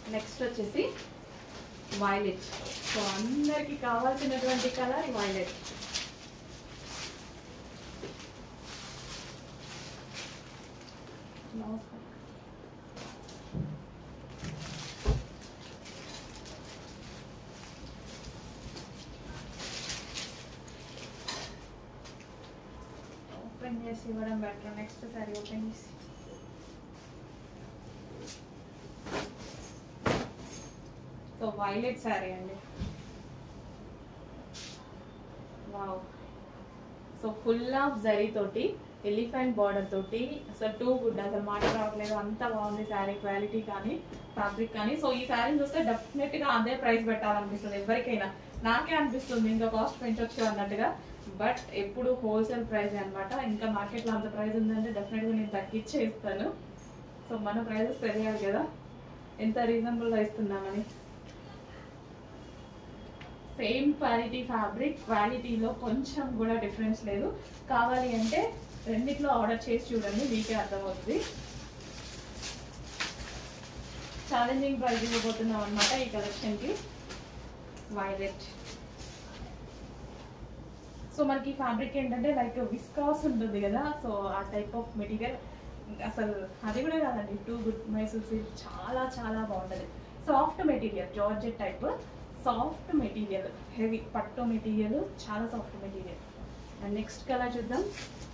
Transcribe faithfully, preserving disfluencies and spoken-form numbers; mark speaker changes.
Speaker 1: Next వచ్చేసి violet. So అందరికి కావాల్సినటువంటి కలర్ వైలెట్. ఓపెన్ చేసి ఇవ్వడం బెటర్. నెక్స్ట్ సారీ ఓపెన్ చేసి సో వైలెట్ శారీ అండి. Wow. So full of zari తోటి ఎలిఫెంట్ బార్డర్ తోటి అసలు టూ గుడ్, అసలు మాట రావట్లేదు, అంత బాగుంది శారీ క్వాలిటీ కానీ ఫ్యాబ్రిక్ కానీ. సో ఈ శారీని చూస్తే డెఫినెట్ గా అదే ప్రైస్ పెట్టాలనిపిస్తుంది ఎవరికైనా. నాకే అనిపిస్తుంది ఇంకా కాస్ట్ పెంచొచ్చు అన్నట్టుగా, బట్ ఎప్పుడు హోల్సేల్ ప్రైస్ అనమాట. ఇంకా మార్కెట్లో అంత ప్రైస్ ఉందంటే డెఫినెట్ గా నేను తగ్గించే ఇస్తాను. సో మన ప్రైజెస్ తెలియాలి కదా ఎంత రీజనబుల్గా ఇస్తున్నామని. సేమ్ క్వాలిటీ ఫ్యాబ్రిక్, క్వాలిటీలో కొంచెం కూడా డిఫరెన్స్ లేదు. కావాలి అంటే రెండిట్లో ఆర్డర్ చేసి చూడండి, మీకే అర్థమవుతుంది. ఛాలెంజింగ్ ప్రైస్ ఇవ్వబోతున్నాం అనమాట ఈ కలెక్షన్కి. వైలెట్. సో మనకి ఫ్యాబ్రిక్ ఏంటంటే లైక్ విస్కాస్ ఉంటుంది కదా, సో ఆ టైప్ ఆఫ్ మెటీరియల్. అసలు అది కూడా కాదండి, టూ గుడ్. మైసూర్ సిల్క్ చాలా చాలా బాగుంటుంది. Soft material, georgette type soft material, heavy పట్టు మెటీరియల్, చాలా soft material. And next colour చూద్దాం.